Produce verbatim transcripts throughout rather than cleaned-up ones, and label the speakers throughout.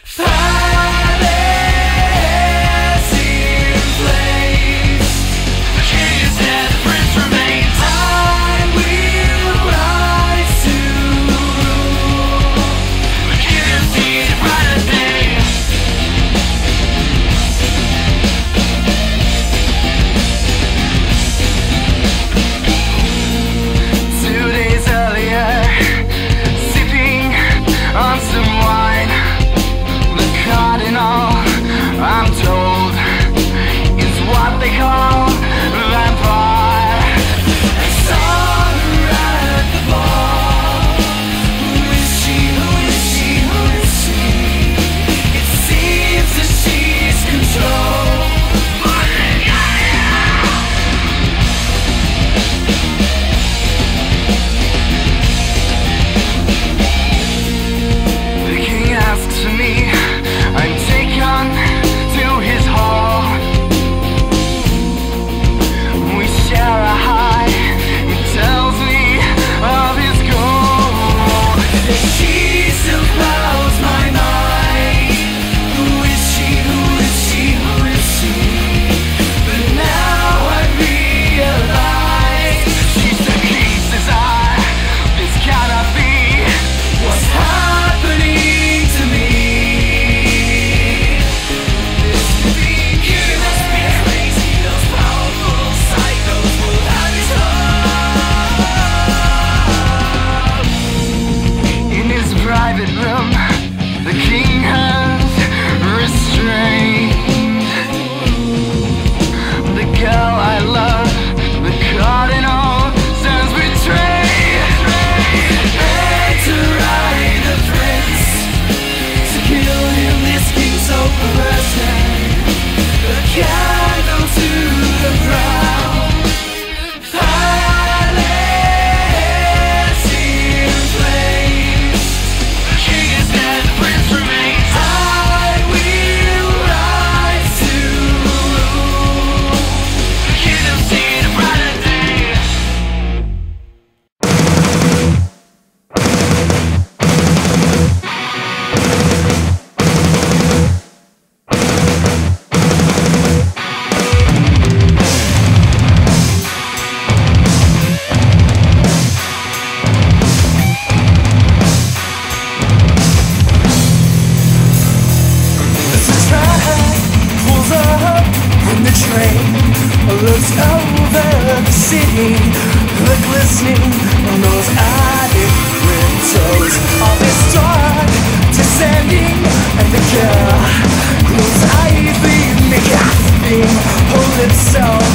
Speaker 1: looks over the city, the glistening on those attic windows. All this dark descending, and the girl who's idly gasping, hold itself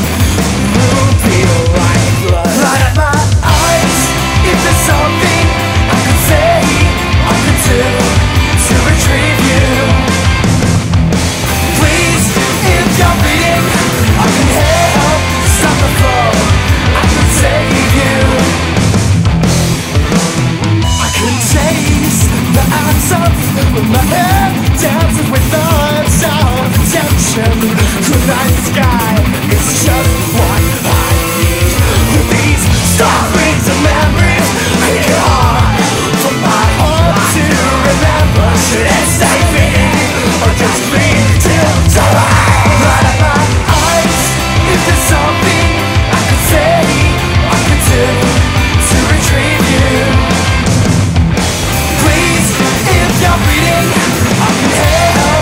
Speaker 1: ruby like blood. Light up my eyes, if there's something I could say, I could do to retrieve you. Please, if you're bleeding, I can help stop the flow, I can save you. I can taste the answer with my head dancing with thoughts of attention. Good night sky, it's just what I need. With these star rings of memories, make it hard for my heart to remember. Should it stay beating, or just bleed till tomorrow? Light up my eyes, if there's something I could say, I could do to retrieve you. Please, if you're bleeding, I can help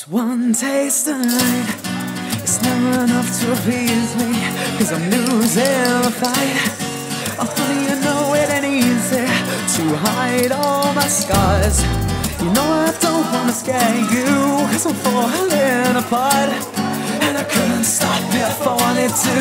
Speaker 1: Just one taste a night, it's never enough to appease me, cause I'm losing the fight. Oh honey, you know it ain't easy to hide all my scars. You know I don't wanna scare you, cause I'm falling apart, and I couldn't stop if I wanted to.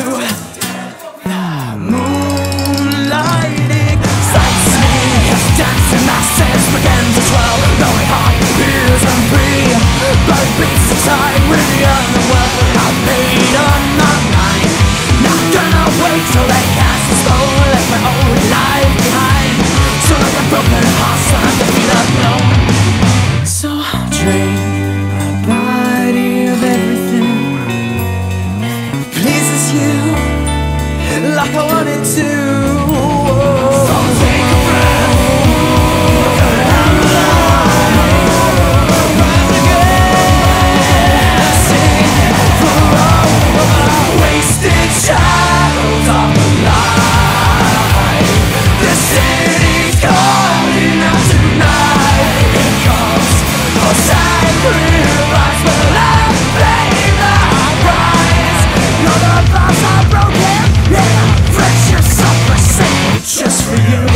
Speaker 1: Moonlighting excites me, dancing my sense began to swell. No heart is free, but it beats the time with the underworld. I've made up my mind, not gonna wait till they cast the stone. Left my old life behind, so like a broken heart, so I can feel alone. So I'll drain my body of everything that pleases you, like I wanted to. So take a breath, I'm alive. Rise again, sing for all wasted shadows of the light. The city's calling out tonight. It comes for sacrifice, but I pay the price. You're the bonds are broken, yeah. Friendship suffer, sing just for you.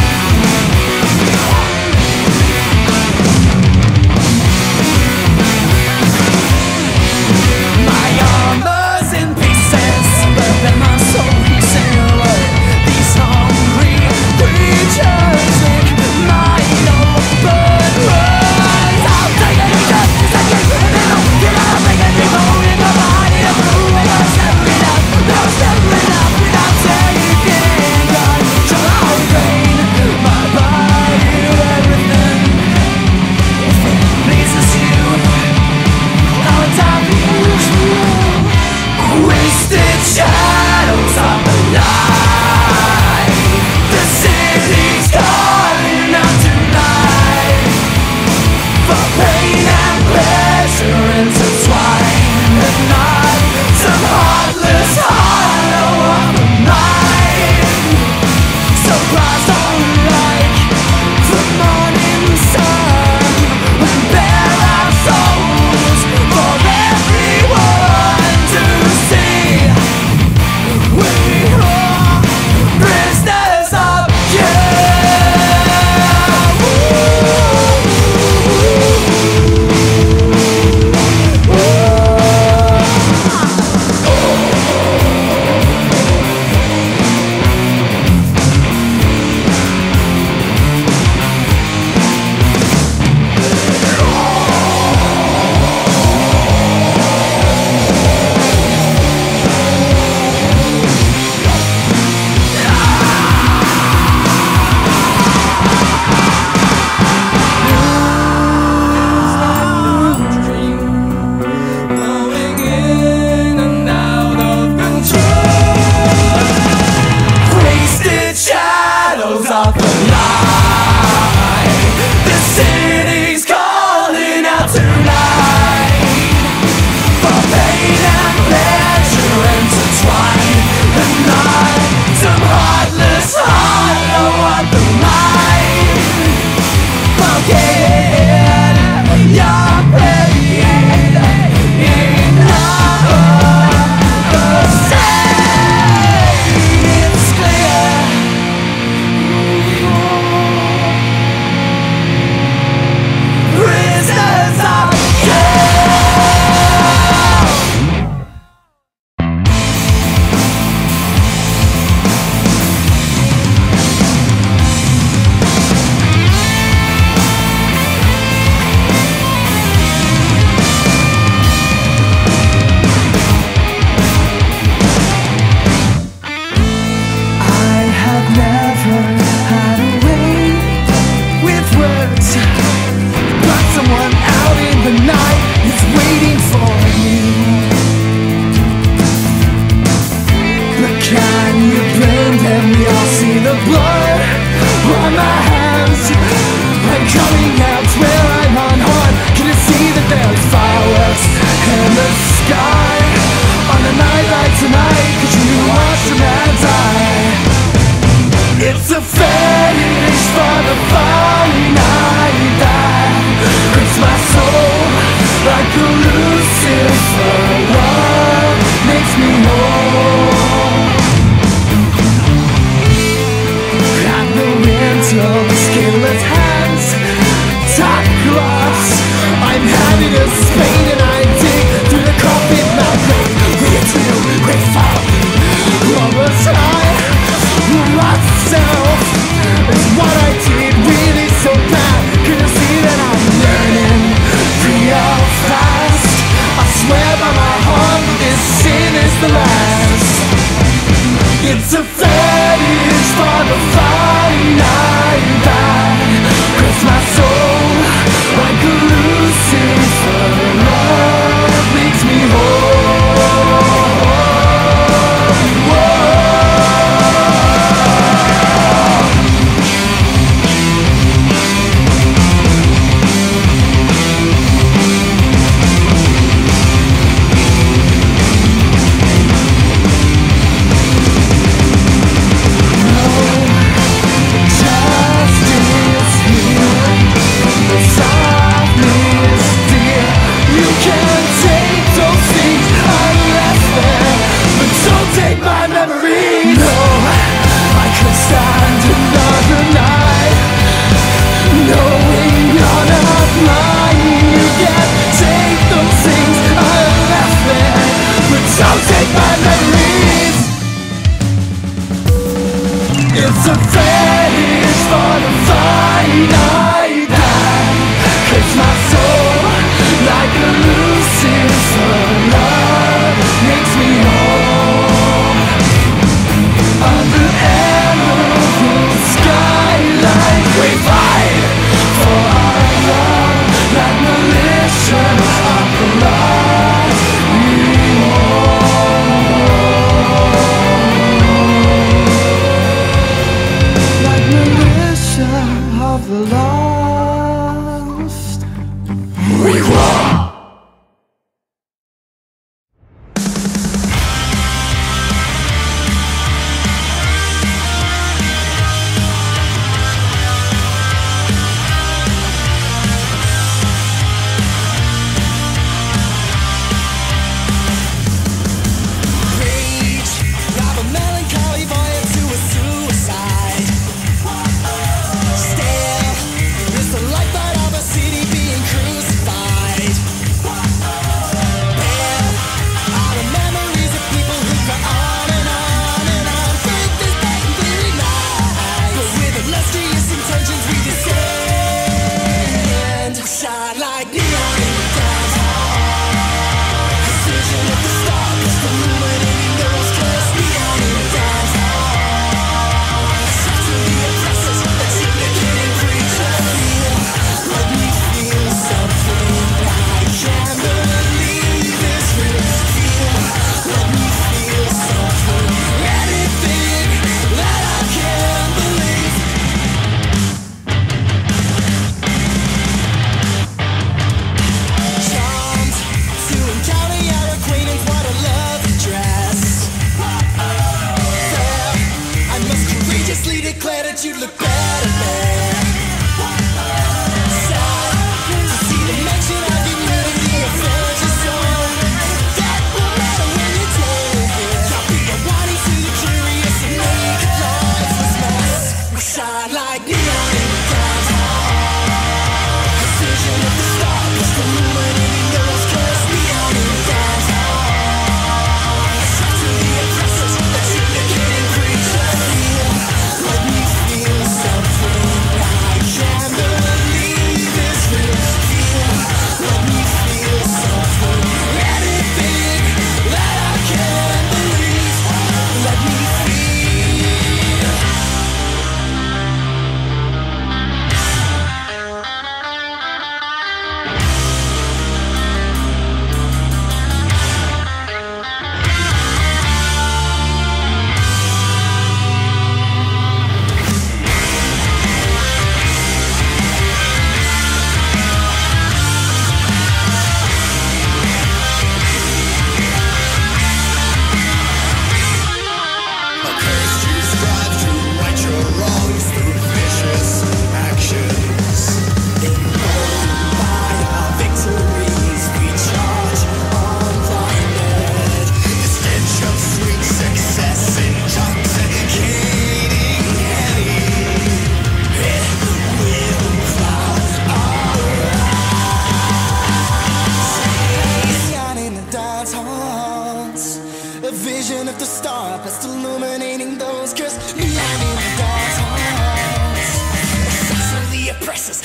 Speaker 1: My armor's in pieces, but then my soul keeps saying, these hungry creatures lick my open wounds. I'll take it just as I can, and then I'll get out, make a deep hole in my body. I'm moving, I'm stepping up, no stepping up without taking control. I'll drain my body of everything if it pleases you. I'll die for you. Wasted shadows of the light. The city's calling out tonight. For pain and pleasure intertwined, and not some heartless hollow of the mind. Surprised unlike the morning sun, when bare our souls for everyone to see. We are prisoners of you. Going in and out of control. Wasted shadows of the light. The city's calling out tonight. For pain and pleasure intertwined, and not some heartless hollow of the mind. Forget your pain in the same. It's clear. Prisoners of I have never had a way with words, but someone out in the night is waiting for me. But can you blend and we all see the blood on my hands? I'm coming out where I'm unharmed. Can you see that there's fireworks in the sky on the night like tonight? Could you watch a man die? It's a fetish for the fire night that hurts my soul. makes me whole. On the emerald skyline, we fight for our love, like militia of the lost we hold. Like militia of the lost we hold.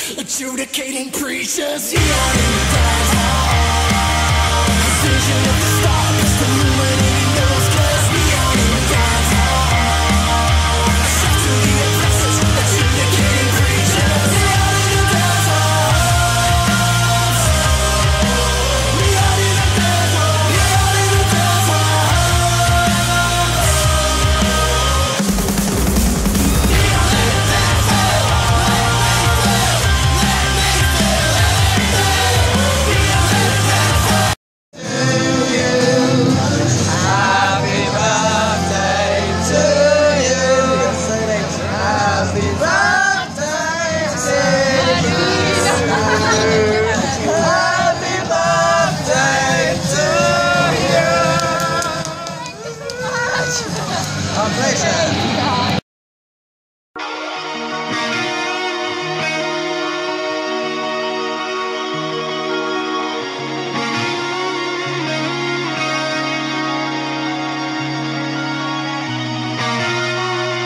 Speaker 2: Adjudicating preachers, you are in the dance hall. Vision of the